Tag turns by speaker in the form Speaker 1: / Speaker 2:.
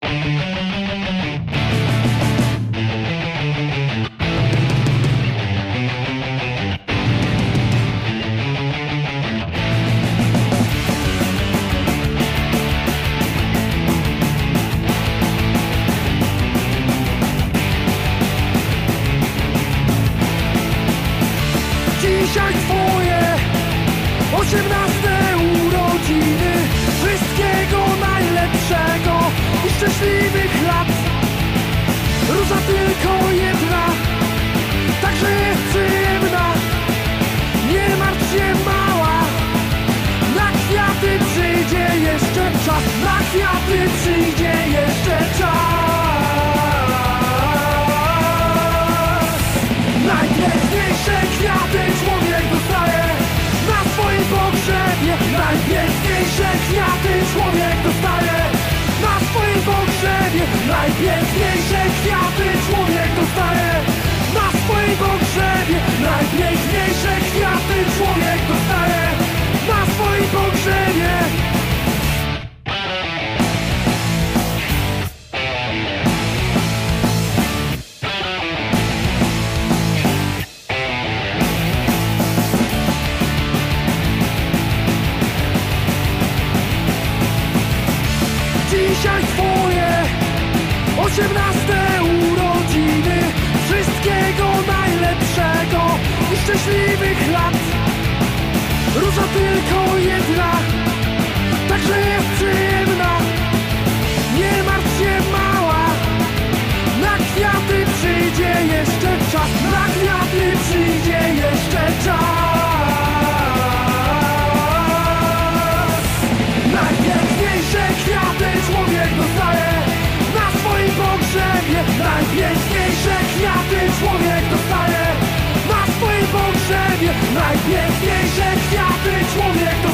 Speaker 1: Dzisiaj twoje 18 urodziny. Wszystkiego najlepszego i szczęśliwych lat. Róża tylko jedna, także jest przyjemna. Nie martw się, mała, na kwiaty przyjdzie jeszcze czas. Na kwiaty przyjdzie jeszcze czas. Najpiękniejsze kwiaty człowiek dostaje na swoim pogrzebie. Najpiękniejsze kwiaty człowiek dostaje na swoim pogrzebie. Najpiękniejsze kwiaty człowiek dostaje na swoim pogrzebie. Najpiękniejsze kwiaty człowiek dostaje na swoim pogrzebie. Dzisiaj twoje 18 urodziny. Wszystkiego najlepszego i szczęśliwych lat. Róża tylko jedna, także jest przyjemna. Nie martw się, mała, na kwiaty przyjdzie jeszcze czas. Na kwiaty przyjdzie jeszcze czas. Najpiękniejsze kwiaty człowiek dostaje na swoim pogrzebie. Najpiękniejsze kwiaty człowiek dostaje na swoim pogrzebie. Najpiękniejsze kwiaty człowiek dostaje